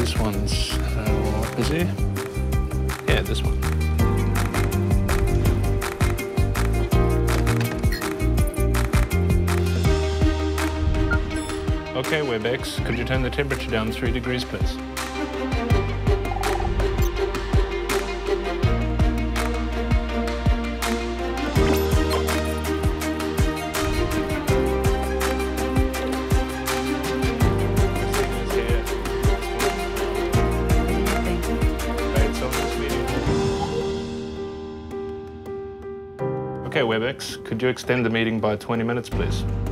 this one's, what is it? Yeah, this one. Okay, Webex, could you turn the temperature down 3 degrees, please? Okay, Webex, could you extend the meeting by 20 minutes, please?